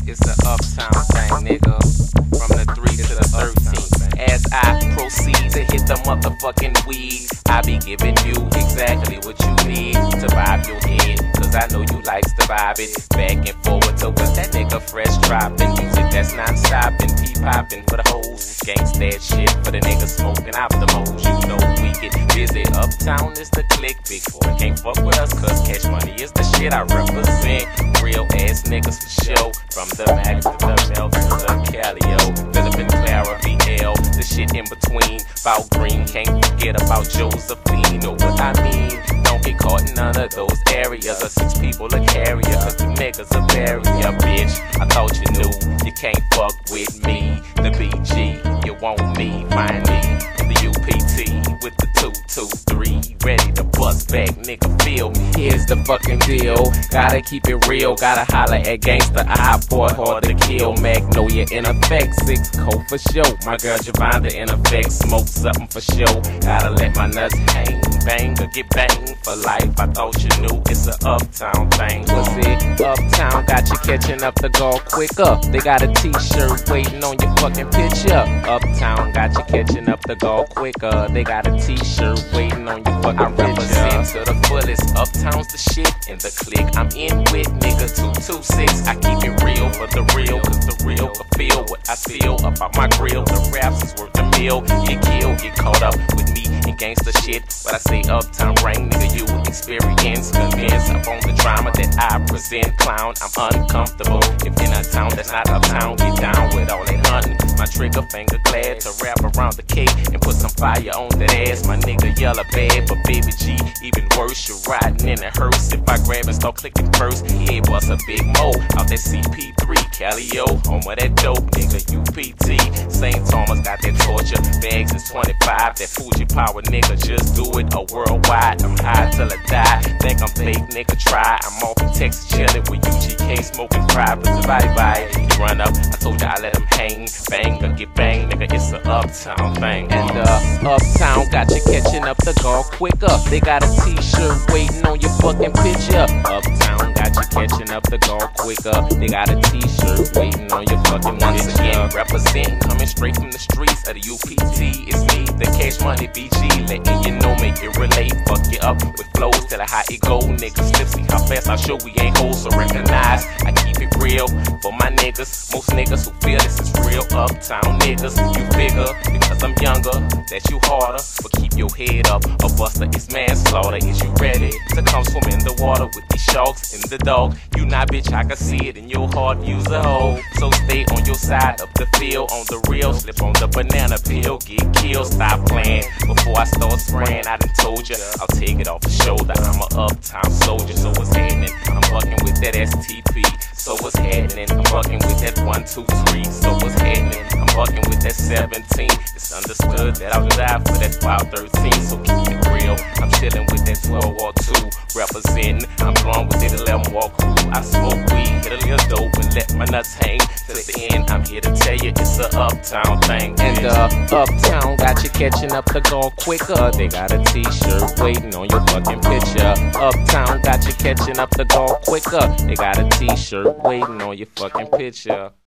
It's an uptown thing, nigga. From the 3 to the 13. As I proceed to hit the motherfucking weed, I be giving you exactly what you need to vibe your head. Cause I know you likes to vibe it back and forward to what that nigga fresh dropping. Music that's non-stopping, P-popping for the hoes. Gangsta shit for the niggas smoking out the moles. You know we get busy. Uptown is the click. Big boy can't fuck with us cause cash money is the shit I represent. Real ass niggas for show. From the Mac to the Bell to the Calio, Philip and Clara, VL, the shit in between. Bout Green, can't forget about Josephine. Know what I mean? Don't get caught in none of those areas. Or 6 people a carrier, cause the niggas a barrier, bitch. I thought you knew, you can't fuck with me. The BG, you want me, find me in the UPT with the 223, ready to bust back, nigga, feel me. Here's the fucking deal, gotta keep it real, gotta holler at gangsta, I boy hard to kill. Magnolia in effect, 6 coat for show. My girl Javonda in effect, smoke something for show. Gotta let my nuts hang, bang or get banged for life. I thought you knew it's a uptown thing. What's it? Uptown got you catching up the goal quicker. They got a t-shirt waiting on your fucking picture. Uptown got you catching up the goal quicker. They got a t-shirt waiting on your fucking picture. I represent to the fullest. Uptown's the shit in the clique I'm in with, nigga. 226. I keep it real for the real, cause the real can feel what I feel about my grill. The raps is worth a meal. Get killed, get caught up with me in gangsta shit. But I say uptown ring, nigga, you experience. Convince up on the drama that I present. Clown, I'm uncomfortable. If in a town that's not uptown, get down with all that hunting. My trigger finger glad to wrap around the cake and put some fire on that ass. My nigga yellow bad, but baby G, even worse, you're riding in a hearse. If I grab and start clicking first, head bust a big mo out that CP3, Calio, home of that dope, nigga, UPT. St. Thomas got that torture, bags is 25, that Fuji power, nigga, just do it, a worldwide. I'm high till I die, think I'm fake, nigga, try. I'm off in Texas chillin' with UGK, smoking private, bye-bye. You run up, I told you I let him hang, bang or get bang, nigga, it's an uptown thing. And uptown got you catching up the goal quicker. They got a t-shirt waiting on your fucking picture. Uptown got you catching up the goal quicker. They got a t-shirt waiting on your fucking picture. Once again, represent, coming straight from the streets of the UPT. It's me, the Cash Money BG, letting you know, make it relate. Fuck you up with flows, tell her how it go. Niggas slip, see how fast I show we ain't hoes, so recognize I keep it real for my niggas. Most niggas who feel this is real uptown niggas. You figure, because I'm younger, that you harder, but keep your head up. A buster is manslaughter. Is you ready to come swim in the water with these sharks in the dog? You not, bitch, I can see it in your heart, use a hoe. So stay on your side of the field, on the real, slip on the banana peel, get killed, stop playing before I start spraying. I done told you, I'll take it off the shoulder. I'm a uptown soldier, so what's happening? I'm fucking with that STP, so what's happening? I'm fucking with that 123, so what's happening? I'm fucking with that 17. It's understood that I'll die for that 513, so keep it real. I'm chilling with that 12 or 2, representing. I'm blowing with that 11 walk crew. I smoke weed, hit a little dope, and let my nuts hang. To the end, I'm here to tell you it's a uptown thing. And uptown got you catching up the goal quicker. They got a t-shirt waiting on your fucking picture. Uptown got you catching up the goal quicker. They got a t-shirt waiting on your fucking picture.